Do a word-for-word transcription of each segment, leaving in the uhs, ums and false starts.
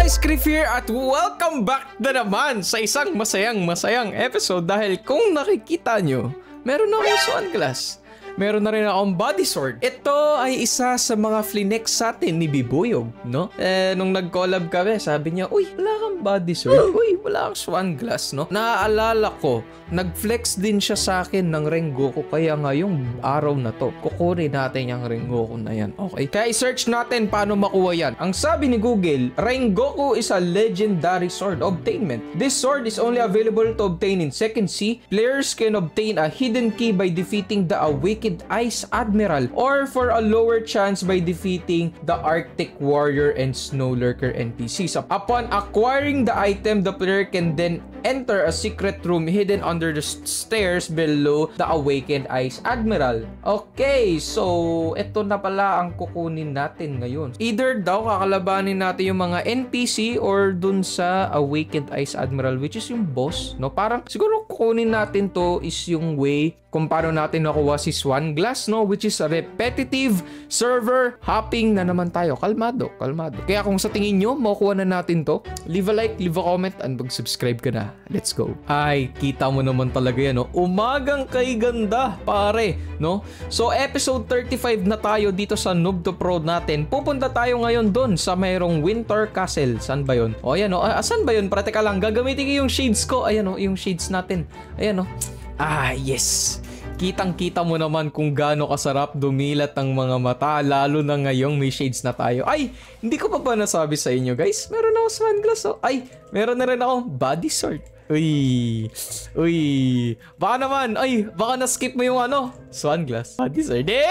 guys, Griff here at welcome back na naman sa isang masayang masayang episode dahil kung nakikita nyo, meron na akong sunglass. Meron na rin akong body sword. Ito ay isa sa mga flinex sa atin ni Bibuyog, no? Eh, nung nag-collab kami, sabi niya, uy, wala kang body sword. Uy, wala kang sunglass, no? Naaalala ko, nag-flex din siya sa akin ng Rengoku. Kaya ngayong araw na to, kukunin natin yung Rengoku na yan, okay? Kaya i-search natin paano makuha yan. Ang sabi ni Google, Rengoku is a legendary sword obtainment. This sword is only available to obtain in second sea. Players can obtain a hidden key by defeating the Awakened Ice Admiral or for a lower chance by defeating the Arctic Warrior and Snow Lurker N P Cs. Upon acquiring the item, the player can then enter a secret room hidden under the stairs below the Awakened Ice Admiral. Okay, so ito na pala ang kukunin natin ngayon. Either daw kakalabanin natin yung mga N P C or dun sa Awakened Ice Admiral, which is yung boss, no? Parang siguro kukunin natin to is yung way kung paano natin nakuha si Sunglass, no? Which is a repetitive server hopping na naman tayo. Kalmado, kalmado. Kaya kung sa tingin nyo, makukuha na natin to, leave a like, leave a comment, and mag-subscribe ka na. Let's go. Ay, kita mo naman talaga yan, no? Umagang kay ganda, pare, no? So, episode thirty-five na tayo dito sa Noob to Pro natin. Pupunta tayo ngayon dun sa mayroong Winter Castle. Saan ba yun? O, ayan, no? Ah, saan ba yun? Para teka lang, gagamitin ko yung shades ko. Ayan, no? Yung shades natin. Ayan, no? Ah, yes. Kitang-kita mo naman kung gaano kasarap dumilat ang mga mata, lalo na ngayong may shades na tayo. Ay, hindi ko pa ba nasabi sa inyo, guys? Meron ako sunglass, oh. Ay, meron na rin akong body sword. Uy, uy, baka naman, ay, baka na-skip mo yung ano, sunglass. Body sword, eh.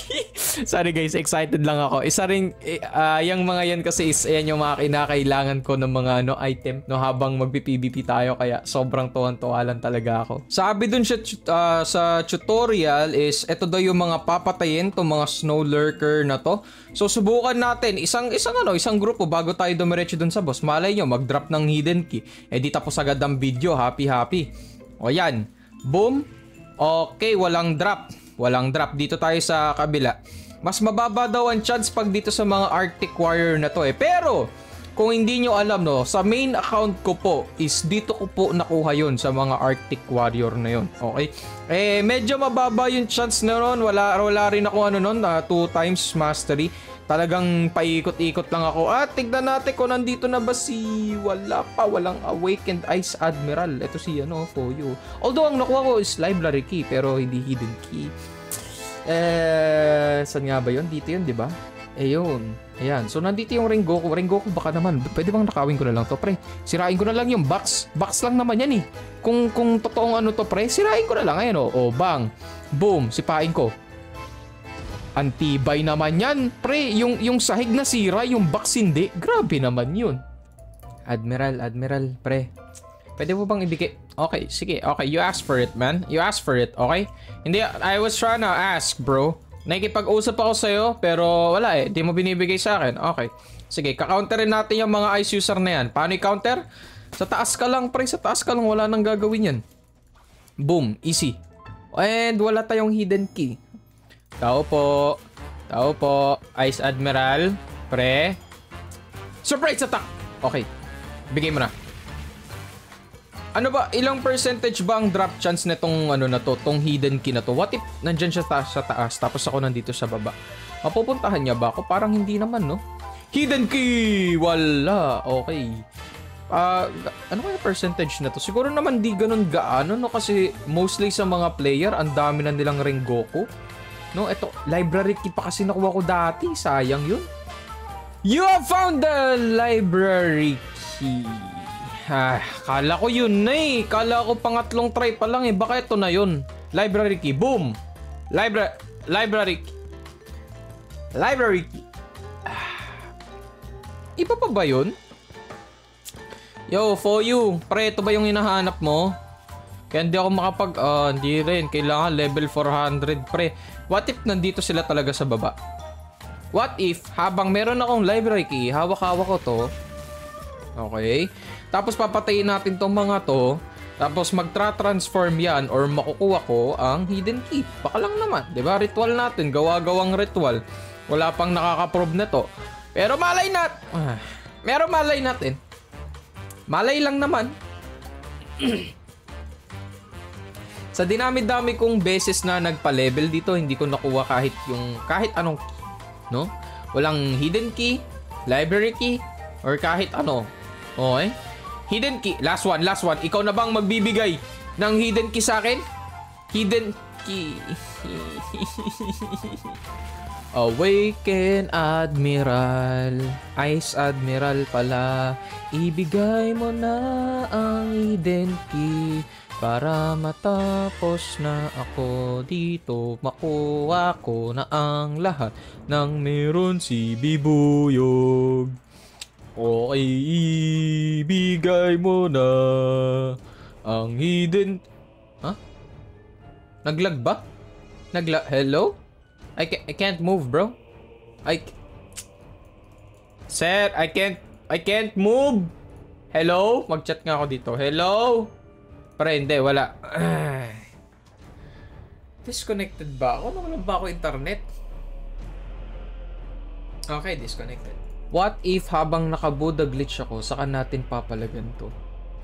Sorry guys, excited lang ako. Isa rin, uh, yung mga yan kasi is, ayan yung mga kinakailangan ko ng mga ano, item, no, habang magpi-P V P tayo, kaya sobrang tuwan-tuwa lang talaga ako. Sabi dun siya, uh, sa tutorial is, eto daw yung mga papatayin, to mga Snow Lurker na to. So, subukan natin, isang, isang ano, isang grupo bago tayo dumiretso dun sa boss. Malay nyo, mag-drop ng hidden key. Eh, di tapos agad ang video, happy-happy. O yan, boom. Okay, walang drop. Walang drop. Dito tayo sa kabila. Mas mababa daw ang chance pag dito sa mga Arctic Warrior na to eh. Pero, kung hindi nyo alam, no, sa main account ko po is dito ko po nakuha yun sa mga Arctic Warrior na yun. Okay? Eh, medyo mababa yung chance na ron. Wala, wala rin ako ano nun, uh, two times mastery. Talagang paikot-ikot lang ako. At tignan natin kung nandito na ba si... Wala pa, walang Awakened Ice Admiral. Ito si ano, Foyo. Although ang nakuha ko is library key, pero hindi hidden key. Eh, saan nga ba yun? Dito yun, di ba? Eh, yun. Ayan. So, nandito yung Rengoku. Rengoku, baka naman. Pwede bang nakawin ko na lang to, pre? Sirain ko na lang yung box. Box lang naman yan, eh. Kung, kung totoong ano to, pre, sirain ko na lang. Ayan, oh. Oh, bang. Boom. Sipain ko. Antibay naman yan, pre. Yung, yung sahig na sira, yung box hindi. Grabe naman yun. Admiral, Admiral, pre. Pwede mo bang ibigay? Okay, sige. Okay, you asked for it, man. You asked for it, okay? Hindi, I was trying to ask, bro. Nakikipag-usap ako sa'yo, pero wala eh. Di mo binibigay sa akin. Okay. Sige, kakounterin natin yung mga ice user na yan. Paano i-counter? Sa taas ka lang, pre. Sa taas ka lang. Wala nang gagawin yan. Boom. Easy. And wala tayong hidden key. Tao po. Tao po. Ice Admiral. Pre. Surprise attack! Okay. Bigay mo na. Ano ba? Ilang percentage ba ang drop chance nitong ano na to? Tong hidden key na to? What if nandyan siya ta sa taas tapos ako nandito sa baba? Mapupuntahan niya ba ako? Parang hindi naman, no? Hidden key! Wala. Okay. Uh, ano kaya percentage na to? Siguro naman di ganun gaano, no? Kasi mostly sa mga player, ang dami na nilang Rengoku. No, eto, library key pa kasi nakuha ko dati. Sayang yun. You have found the library key. Ah, kala ko yun na eh. Kala ko pangatlong try pa lang eh. Baka ito na yun. Library key. Boom! Libra library key. Library key. Ah. Iba pa ba yun? Yo, for you. Pre, ito ba yung hinahanap mo? Kaya hindi ako makapag... Uh, hindi rin. Kailangan level four hundred, pre. What if nandito sila talaga sa baba? What if, habang meron akong library key, hawak-hawak ko to. Okay. Tapos papatayin natin tong mga to. Tapos magtra-transform yan or makukuha ko ang hidden key. Baka lang naman. Diba? Ritual natin. Gawa-gawang ritual. Wala pang nakaka-prove na to. Pero malay nat... Ah, Pero malay natin. Malay lang naman. Sa dinami-dami kong beses na nagpa-level dito, hindi ko nakuha kahit yung kahit anong key, no? Walang hidden key, library key, or kahit ano. Okay? Hidden key. Last one, last one. Ikaw na bang magbibigay ng hidden key sa akin? Hidden key. Awaken, Admiral. Ice Admiral pala. Ibigay mo na ang hidden key para matapos na ako dito. Makuha ko na ang lahat ng meron si Bibuyog. Okay, ibigay mo na ang hidden... Huh? Naglag ba? Naglag... Hello? I, ca I can't move, bro. I... Sir, I can't... I can't move! Hello? Mag-chat nga ako dito. Hello? Pero hindi, wala. Ay. Disconnected ba ako? Wala ba ako internet? Okay, disconnected. What if habang nakabuda glitch ako, saka natin papalagan to?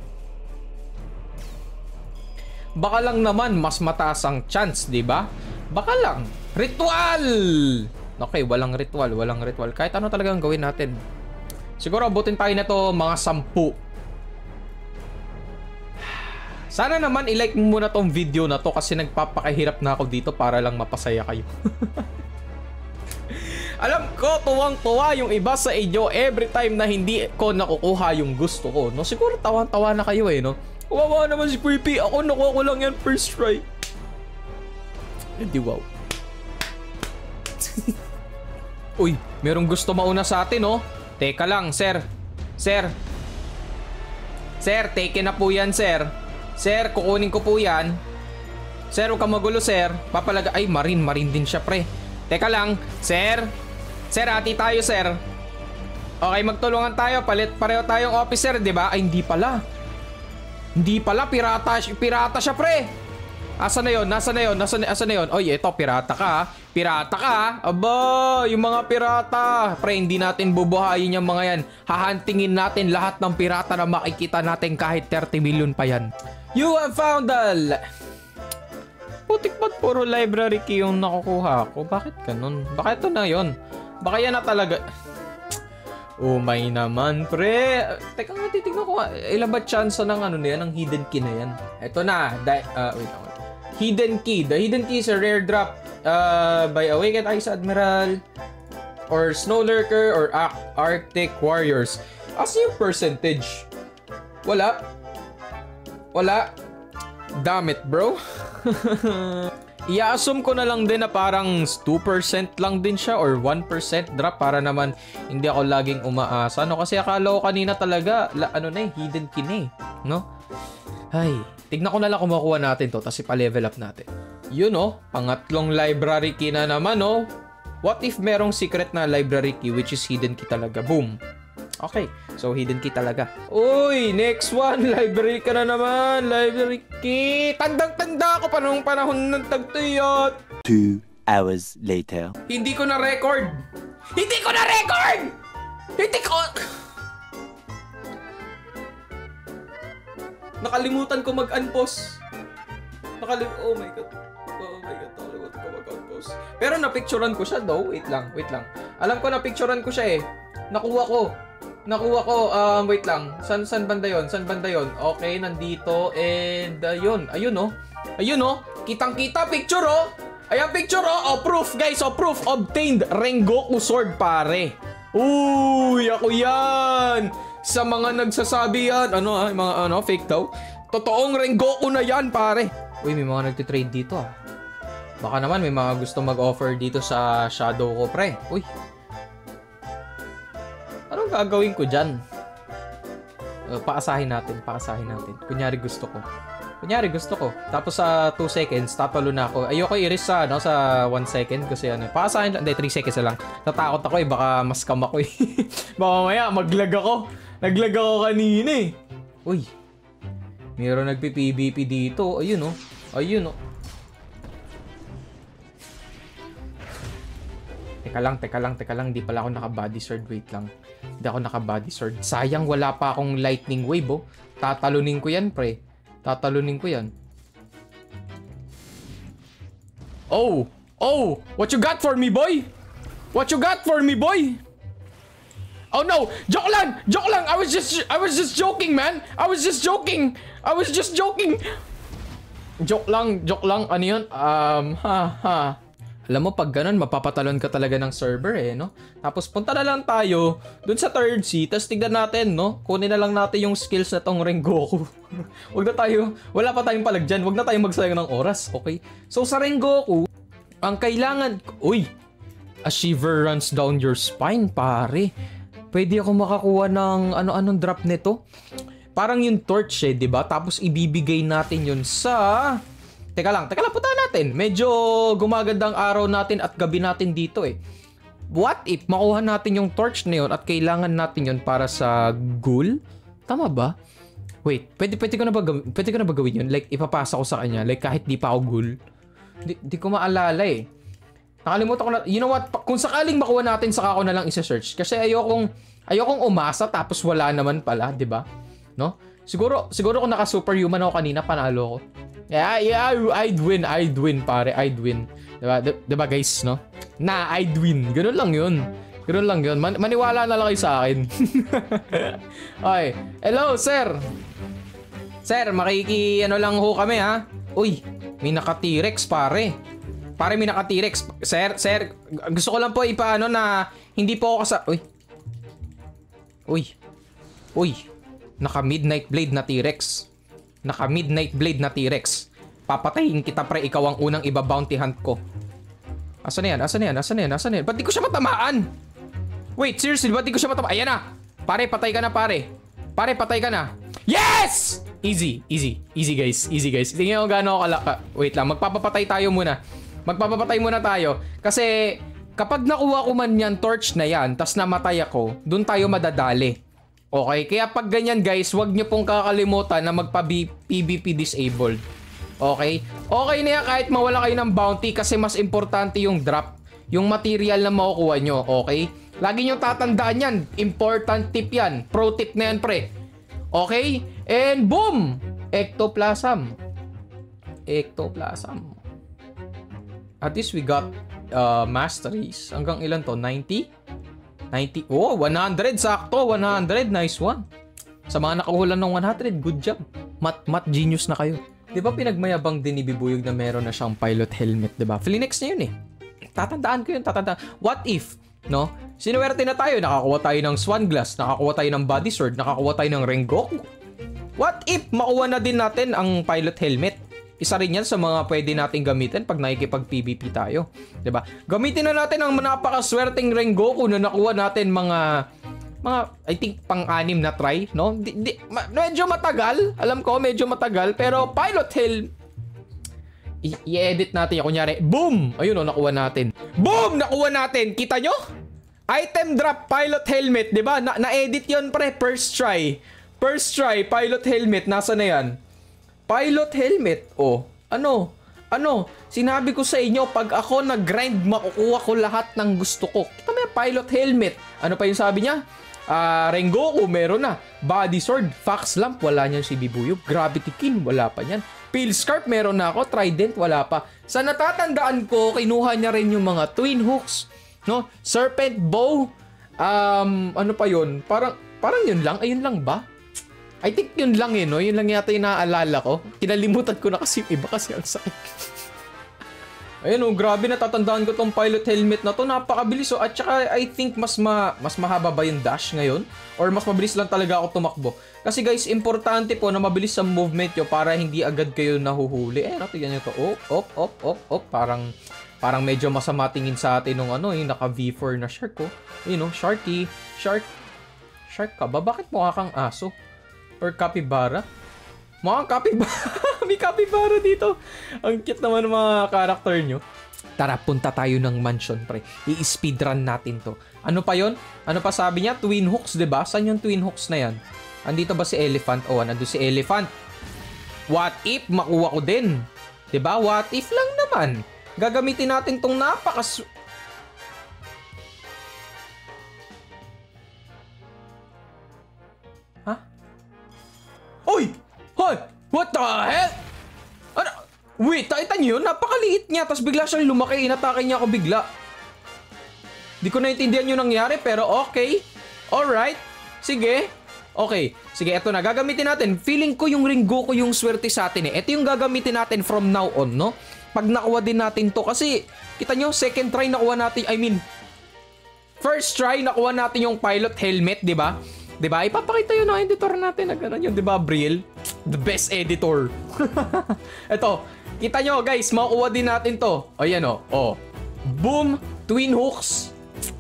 Baka lang naman mas mataas ang chance, di ba? Baka lang. Ritual! Okay, walang ritual, walang ritual. Kahit ano talagang gawin natin. Siguro abutin tayo na to mga sampu. Sana naman i-like mo muna tong video na to kasi nagpapakahirap na ako dito para lang mapasaya kayo. Alam ko, tuwang-tuwa yung iba sa inyo every time na hindi ko nakukuha yung gusto ko. No? Siguro tawang-tawa na kayo eh, no? Kawawa naman si Puipi. Ako, nakuha ko lang yan first try. Hindi, wow. Uy, merong gusto mauna sa atin, no? Teka lang, sir. Sir. Sir, take na po yan, sir. Sir, kukunin ko po yan. Sir, huwag kang magulo, sir. Papalaga... Ay, marin. Marin din siya, pre. Teka lang. Sir. Sir, ati tayo, sir. Okay, magtulungan tayo. Palit pareho tayong officer, di ba? Ay, hindi pala. Hindi pala. Pirata, pirata siya, pre. Asa na yun? Nasa na yun? Nasa na, asa na yun? Oy, eto, pirata ka. Pirata ka. Aba, yung mga pirata. Pre, hindi natin bubuhayin yung mga yan. Hahantingin natin lahat ng pirata na makikita natin kahit thirty million pa yan. You have found the... Putik ba't puro library key yung nakukuha ko? Bakit ganun? Baka ito na yun. Baka yan na talaga... Oh my naman, pre. Teka nga, titignan ko nga. Ilan ba chance ng ano na yan? Ng hidden key na yan? Ito na. Di uh, wait, wait. Hidden key. The hidden key is a rare drop uh, by Awakened Ice Admiral or Snow Lurker or Ar Arctic Warriors. As yung percentage? Wala. Wala. Damn it, bro. I-assume ko na lang din na parang two percent lang din siya or one percent drop para naman hindi ako laging umaasa. No? Kasi akala ko kanina talaga, la, ano na eh, hidden key na eh. No? Ay, tignan ko na lang kung makuha natin to tapos ipa-level up natin. Yun oh, pangatlong library key na naman oh. What if merong secret na library key which is hidden key talaga? Boom. Okay, so hidden key talaga. Uy, next one. Library ka na naman. Library key. Tandang-tanda ako pa nung panahon ng tagtuyot. Two hours later. Hindi ko na record. Hindi ko na record! Hindi ko... Nakalimutan ko mag-unpause. Nakalim... Oh my god. Oh my god. Nakalimutan ko mag-unpause. Pero napicturan ko siya though. Wait lang, wait lang. Alam ko napicturan ko siya eh. Nakuha ko. Nakuha ko, um, wait lang. San, san banda yun? San banda yun? Okay, nandito. And, ayun. Ayun, oh. Ayun, oh. Kitang-kita. Picture, oh. Ayan, picture, oh. Oh, proof, guys. Oh, proof. Obtained. Rengoku sword, pare. Uy, ako yan. Sa mga nagsasabi yan. Ano, ah? Mga, ano, fake daw. Totoong Rengoku na yan, pare. Uy, may mga nagtitrade dito, ah. Baka naman may mga gusto mag-offer dito sa shadow ko, pre. Uy. Anong gagawin ko dyan? Uh, paasahin natin, paasahin natin. Kunyari gusto ko. Kunyari gusto ko. Tapos sa two seconds, tatalo na ako. Ayoko i-risk sa, no, sa one second kasi ano. Paasahin lang. Hindi, three seconds na lang. Natakot ako eh. Baka mas scam ako eh. Baka mamaya, maglag ako. Naglag ako kanina eh. Uy. Mayroon nagpi-P V P dito. Ayun oh. Ayun oh. Teka lang, teka lang, teka lang. Hindi pala ako naka-body sword. Wait lang. Hindi ako naka-body sword. Sayang, wala pa akong lightning wave, oh. Tatalunin ko yan, pre. Tatalunin ko yan. Oh! Oh! What you got for me, boy? What you got for me, boy? Oh no! Joke lang! Joke lang! I was just I was just joking, man! I was just joking! I was just joking! Joke lang, joke lang. Ano yun? Um, ha, ha. Alam mo, pag ganun, mapapatalon ka talaga ng server eh, no? Tapos punta na lang tayo dun sa third sea, tapos tignan natin, no? Kunin na lang natin yung skills na tong Rengoku. Wag na tayo, wala pa tayong palag dyan. Wag na tayong magsayang ng oras, okay? So sa Rengoku, ang kailangan, uy, a shiver runs down your spine, pare. Pwede ako makakuha ng ano-anong drop nito. Parang yung torch eh, di ba? Tapos ibibigay natin yun sa... Teka lang, teka lang, punta natin. Medyo gumagandang araw natin at gabi natin dito eh. What if makuha natin yung torch na yun at kailangan natin yun para sa ghoul? Tama ba? Wait, pwede, pwede, ko na ba gawin, pwede ko na ba gawin yun? Like, ipapasa ko sa kanya. Like, kahit di pa ako ghoul. Di, di ko maalala eh. Nakalimutan ko na. You know what? Kung sakaling makuha natin, saka ko na lang isa-search. Kasi ayokong, ayokong umasa tapos wala naman pala, di ba? No? Siguro, siguro kung naka-superhuman ako kanina, panalo ko. Yeah, yeah, I'd win, I'd win, pare, I'd win. Diba, diba guys, no? Na, I'd win. Ganun lang yun. Ganun lang yun. Man maniwala na lang kayo sa akin. Okay. Hello, sir. Sir, makiki, ano lang ho kami, ha? Uy, may naka-T-Rex, pare. Pare, may naka-T-Rex. Sir, sir, gusto ko lang po ipaano na hindi po ako kasa... Uy. Uy. Uy. Naka-Midnight Blade na T-Rex. Naka-Midnight Blade na T-Rex. Papatayin kita, pre. Ikaw ang unang iba-bounty hunt ko. Asan na yan? Asan na yan? Asan na yan? Asan na yan? Ba't di ko siya matamaan? Wait, seriously, ba't di ko siya matamaan? Ayan na! Pare, patay ka na, pare. Pare, patay ka na. Yes! Easy, easy. Easy, guys. Easy, guys. Tingnan mo gaano ako kalaka. Wait lang, magpapapatay tayo muna. Magpapapatay muna tayo. Kasi, kapag nakuha ko man yan, torch na yan, tas namatay ako, dun tayo madadali. Okay? Kaya pag ganyan, guys, wag nyo pong kakalimutan na magpa-P V P disabled. Okay? Okay na yan kahit mawala kayo ng bounty kasi mas importante yung drop. Yung material na makukuha nyo. Okay? Lagi nyo tatandaan yan. Important tip yan. Pro tip na yan, pre. Okay? And boom! Ectoplasm. Ectoplasm. At least we got uh, masteries. Hanggang ilan to? ninety? ninety? Oh, one hundred. Sakto. one hundred. Nice one. Sa mga nakahulan ng one hundred, good job. Mat-mat genius na kayo. Di ba pinagmayabang din ni Bibuyog na meron na siyang pilot helmet, di ba? Flinex na yun eh. Tatandaan ko yun, tatandaan. What if, no? Sinuwerte na tayo, nakakuha tayo ng Swan Glass, nakakuha tayo ng Body Sword, nakakuha tayo ng Rengoku. What if makuha na din natin ang pilot helmet? Isa rin yan sa mga pwede nating gamitin pag nakikipag-P V P tayo. di ba? Gamitin na natin ang napakaswerteng Rengoku na nakuha natin mga... mga, I think, pang-anim na try, no? Di, di, ma, medyo matagal. Alam ko, medyo matagal. Pero pilot helmet... I-edit natin. Kunyari, boom! Ayun o, nakuha natin. Boom! Nakuha natin. Kita nyo? Item drop, pilot helmet. Diba? Na- na-edit yun, pre. First try. First try, pilot helmet. Nasa na yan? Pilot helmet. Oh, ano? Ano? Sinabi ko sa inyo, pag ako nag-grind, makukuha ko lahat ng gusto ko. Kita mo yung pilot helmet. Ano pa yung sabi niya? Uh, Rengoku, meron na. Body Sword, Fox Lamp, wala niyan si Bibuyog. Gravity Kin, wala pa niyan. Peel Scarf, meron na ako. Trident, wala pa. Sa natatandaan ko, kinuha niya rin yung mga Twin Hooks, no? Serpent Bow, um, ano pa yun? Parang, parang yun lang. Ayun lang ba? I think yun lang eh, no? Yun lang yata yung naaalala ko. Kinalimutan ko na kasi iba kasi ang sakit. Ayun oh, grabe, natatandaan ko tong pilot helmet na to. Napakabilis oh. At saka I think mas ma mas mahaba ba yung dash ngayon? Or mas mabilis lang talaga ako tumakbo? Kasi guys, importante po na mabilis ang movement nyo para hindi agad kayo nahuhuli. Eh, natigyan nyo to. Oh, op, op, op, op. Parang, parang medyo masama tingin sa atin nung ano, yung naka V four na shark oh. Ayun oh, sharky. Shark. Shark ka ba? Bakit mukha kang aso? Or capybara? Mukhang capybara. May capybara dito. Ang cute naman ng mga karakter nyo. Tara, punta tayo ng mansion, pre. I-speedrun natin to. Ano pa yon? Ano pa sabi niya? Twin Hooks, diba? Saan yung Twin Hooks na yan? Andito ba si Elephant? Oh, nandun si Elephant. What if makuha ko din? Diba? What if lang naman? Gagamitin natin tong napakas... Ha? Oy! Hoy! What the hell? Ano? Wait, nakita niyo yun? Napakaliit niya. Tapos bigla siyang lumaki. Inatake niya ako bigla. Di ko naintindihan yung nangyari, pero okay. Alright. Sige. Okay. Sige, eto na. Gagamitin natin. Feeling ko yung Ringoku yung swerte sa atin eh. Ito yung gagamitin natin from now on, no? Pag nakuha din natin to. Kasi, kita nyo, second try nakuha natin. I mean, first try nakuha natin yung pilot helmet, di ba? Di ba? Ipapakita yun ng editor natin na gano'n yun, di ba, Briel? The best editor. Eto, kita nyo, guys, makuha din natin to. O, yan o. O. Boom! Twin hooks.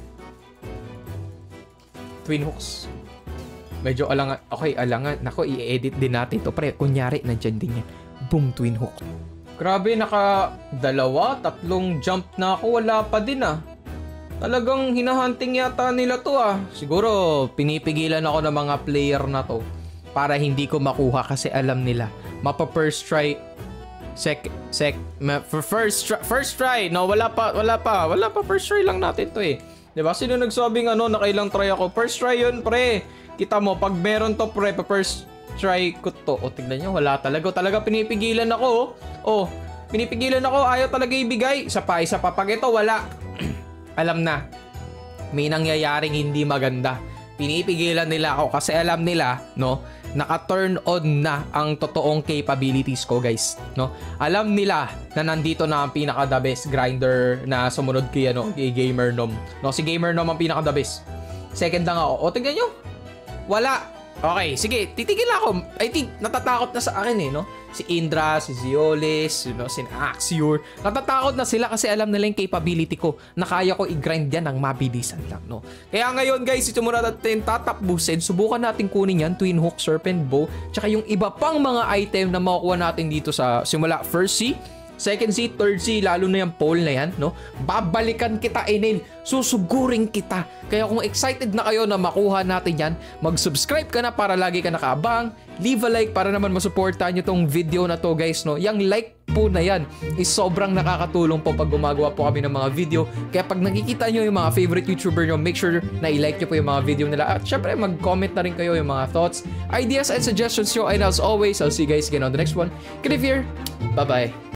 Twin hooks. Medyo alangan. Okay, alangan. Nako, i-edit din natin to. Pre, kunyari, nandyan din yan. Boom, twin hook. Grabe, naka dalawa, tatlong jump na ako. Wala pa din ah. Talagang hinahunting yata nila to ah. Siguro, pinipigilan ako ng mga player na to para hindi ko makuha kasi alam nila. Mapa first try. Sec, sec, for first try, first try. No, wala pa, wala pa. Wala pa, first try lang natin to eh. Diba? Sino nagsabing ano, nakailang try ako? First try yun, pre. Kita mo, pag meron to, pre, pa first try ko to. O, tignan nyo, wala talaga. Talaga pinipigilan ako. O, pinipigilan ako. Ayaw talaga ibigay. Isa pa, isa pa. Pag ito, wala. Alam na. May nangyayaring hindi maganda. Pinipigilan nila ako kasi alam nila, no, naka-turn on na ang totoong capabilities ko, guys, no? Alam nila na nandito na ang pinaka-the best grinder na sumunod kay, ano, kay Gamer Nom. No, si Gamer Nom ang pinaka-the best. Second lang ako. O, tingnan nyo. Wala. Okay, sige, titigil ako. I think, natatakot na sa akin eh, no? Si Indra, si Zioles, you know, si Axior. Natatakot na sila kasi alam nila yung capability ko na kaya ko i-grind yan ng mabilisan lang, no? Kaya ngayon, guys, ito muna natin tatakbusin. Subukan natin kunin yan, Twin Hook, Serpent Bow, tsaka yung iba pang mga item na makukuha natin dito sa simula first sea, second sea, third sea, lalo na yung pole na yan, no? Babalikan kita, Enel. Susugurin kita. Kaya kung excited na kayo na makuha natin yan, mag-subscribe ka na para lagi ka nakaabang. Leave a like para naman masuportahan nyo tong video na to, guys, no? Yung like po na yan is sobrang nakakatulong po pag gumagawa po kami ng mga video. Kaya pag nakikita nyo yung mga favorite YouTuber nyo, make sure na i-like nyo po yung mga video nila. At syempre, mag-comment na rin kayo yung mga thoughts, ideas, and suggestions nyo. And as always, I'll see you guys again on the next one. Kadivir, bye-bye.